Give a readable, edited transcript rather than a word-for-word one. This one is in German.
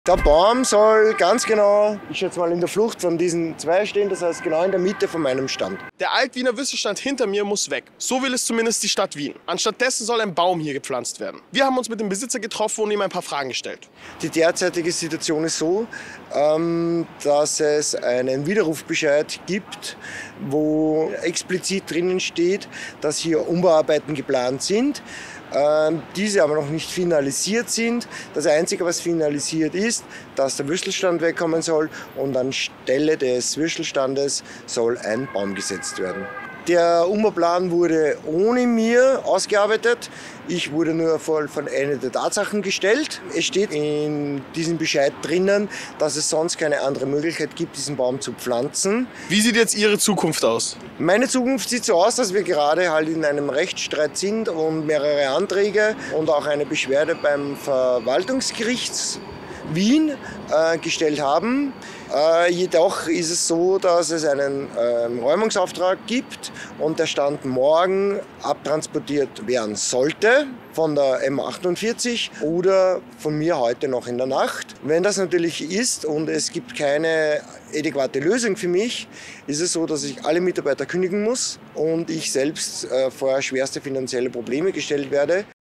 Der Baum soll ganz genau, ich schätze mal, in der Flucht von diesen zwei stehen, das heißt genau in der Mitte von meinem Stand. Der Alt-Wiener Wüstenstand hinter mir muss weg. So will es zumindest die Stadt Wien. Anstattdessen soll ein Baum hier gepflanzt werden. Wir haben uns mit dem Besitzer getroffen und ihm ein paar Fragen gestellt. Die derzeitige Situation ist so, dass es einen Widerrufsbescheid gibt, wo explizit drinnen steht, dass hier Umbauarbeiten geplant sind. Diese aber noch nicht finalisiert sind. Das Einzige, was finalisiert ist, dass der Würstelstand wegkommen soll und anstelle des Würstelstandes soll ein Baum gesetzt werden. Der Umbauplan wurde ohne mir ausgearbeitet. Ich wurde nur von einer der Tatsachen gestellt. Es steht in diesem Bescheid drinnen, dass es sonst keine andere Möglichkeit gibt, diesen Baum zu pflanzen. Wie sieht jetzt Ihre Zukunft aus? Meine Zukunft sieht so aus, dass wir gerade halt in einem Rechtsstreit sind und mehrere Anträge und auch eine Beschwerde beim Verwaltungsgericht Wien gestellt haben. Jedoch ist es so, dass es einen Räumungsauftrag gibt und der Stand morgen abtransportiert werden sollte von der M48 oder von mir heute noch in der Nacht. Wenn das natürlich ist und es gibt keine adäquate Lösung für mich, ist es so, dass ich alle Mitarbeiter kündigen muss und ich selbst vor schwerste finanzielle Probleme gestellt werde.